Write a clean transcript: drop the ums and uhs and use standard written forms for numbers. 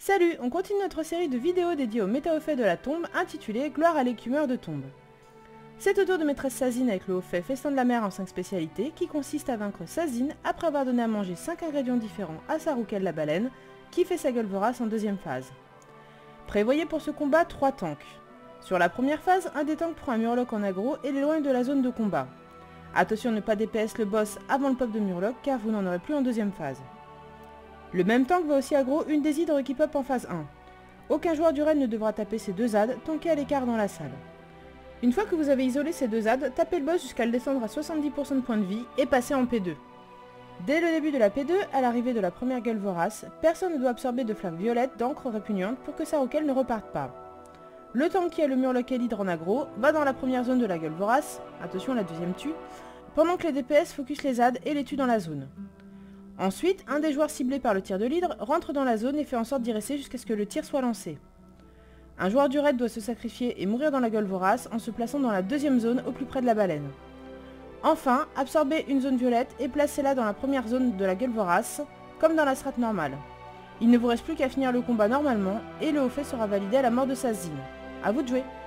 Salut, on continue notre série de vidéos dédiées au méta-haut-fait de la tombe intitulée Gloire à l'écumeur de tombe. C'est au tour de maîtresse Sazine avec le haut-fait Festin de la mer en 5 spécialités qui consiste à vaincre Sazine après avoir donné à manger 5 ingrédients différents à Saroukel la baleine qui fait sa gueule vorace en deuxième phase. Prévoyez pour ce combat 3 tanks. Sur la première phase, un des tanks prend un murloc en aggro et l'éloigne de la zone de combat. Attention à ne pas DPS le boss avant le pop de murloc car vous n'en aurez plus en deuxième phase. Le même tank va aussi aggro une des hydres qui pop en phase 1. Aucun joueur du raid ne devra taper ces deux ZAD tankés à l'écart dans la salle. Une fois que vous avez isolé ces deux ZAD, tapez le boss jusqu'à le descendre à 70% de points de vie et passez en P2. Dès le début de la P2, à l'arrivée de la première gueule vorace, personne ne doit absorber de flammes violettes d'encre répugnante pour que Saroukel ne reparte pas. Le tank qui a le murloc et l'hydre en aggro va dans la première zone de la gueule vorace, attention la deuxième tue, pendant que les DPS focus les ZAD et les tuent dans la zone. Ensuite, un des joueurs ciblés par le tir de l'hydre rentre dans la zone et fait en sorte d'y rester jusqu'à ce que le tir soit lancé. Un joueur du raid doit se sacrifier et mourir dans la gueule vorace en se plaçant dans la deuxième zone au plus près de la baleine. Enfin, absorbez une zone violette et placez-la dans la première zone de la gueule vorace, comme dans la strat normale. Il ne vous reste plus qu'à finir le combat normalement et le haut fait sera validé à la mort de Sazine. A vous de jouer.